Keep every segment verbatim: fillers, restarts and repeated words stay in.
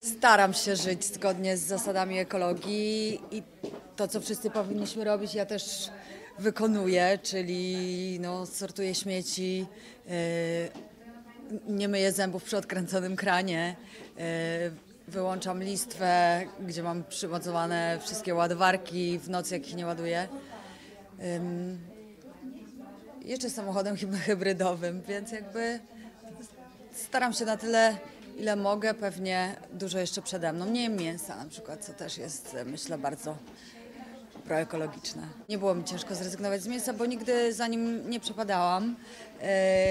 Staram się żyć zgodnie z zasadami ekologii i to, co wszyscy powinniśmy robić, ja też wykonuję, czyli no, sortuję śmieci, yy, nie myję zębów przy odkręconym kranie, yy, wyłączam listwę, gdzie mam przymocowane wszystkie ładowarki, w nocy jak ich nie ładuję. Yy, jeszcze samochodem chyba hybrydowym, więc jakby staram się na tyle, ile mogę, pewnie dużo jeszcze przede mną. Nie jem mięsa na przykład, co też jest, myślę, bardzo proekologiczne. Nie było mi ciężko zrezygnować z mięsa, bo nigdy za nim nie przepadałam. Yy,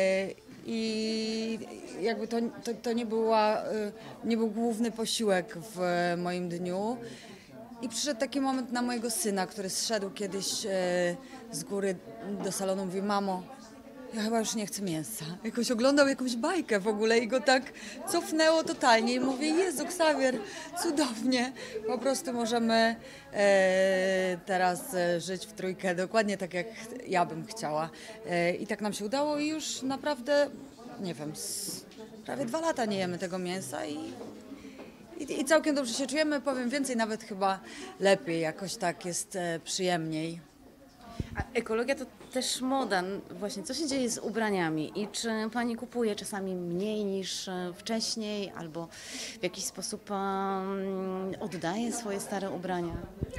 I jakby to, to, to nie, była, yy, nie był główny posiłek w moim dniu. I przyszedł taki moment na mojego syna, który zszedł kiedyś yy, z góry do salonu, mówi: mamo, ja chyba już nie chcę mięsa. Jakoś oglądał jakąś bajkę w ogóle i go tak cofnęło totalnie. I mówię: Jezu, Ksawier, cudownie. Po prostu możemy e, teraz e, żyć w trójkę dokładnie tak, jak ja bym chciała. E, I tak nam się udało i już naprawdę, nie wiem, z, prawie dwa lata nie jemy tego mięsa i, i, i całkiem dobrze się czujemy. Powiem więcej, nawet chyba lepiej, jakoś tak jest e, przyjemniej. A ekologia to też moda. Właśnie, co się dzieje z ubraniami i czy pani kupuje czasami mniej niż e, wcześniej albo w jakiś sposób um, oddaje swoje stare ubrania?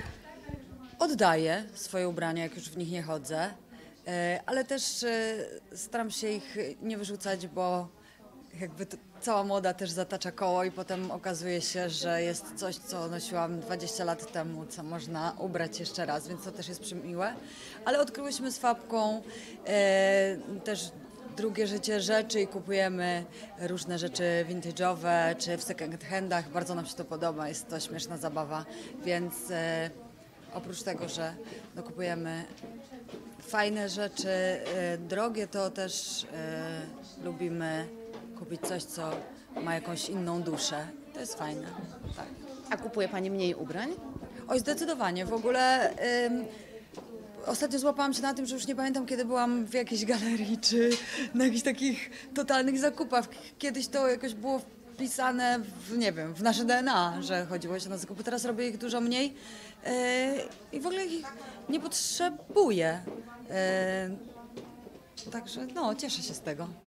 Oddaję swoje ubrania, jak już w nich nie chodzę, e, ale też e, staram się ich nie wyrzucać, bo jakby to, cała moda też zatacza koło i potem okazuje się, że jest coś, co nosiłam dwadzieścia lat temu, co można ubrać jeszcze raz, więc to też jest przymiłe. Ale odkryłyśmy z Fabką e, też drugie życie rzeczy i kupujemy różne rzeczy vintage'owe czy w second handach. Bardzo nam się to podoba, jest to śmieszna zabawa, więc e, oprócz tego, że no, kupujemy fajne rzeczy, e, drogie, to też e, lubimy kupić coś, co ma jakąś inną duszę. To jest fajne. Tak. A kupuje pani mniej ubrań? Oj, zdecydowanie. W ogóle ym, ostatnio złapałam się na tym, że już nie pamiętam, kiedy byłam w jakiejś galerii, czy na jakichś takich totalnych zakupach. Kiedyś to jakoś było wpisane w, nie wiem, w nasze D N A, że chodziło się na zakupy. Teraz robię ich dużo mniej yy, i w ogóle ich nie potrzebuję. Yy, także no, cieszę się z tego.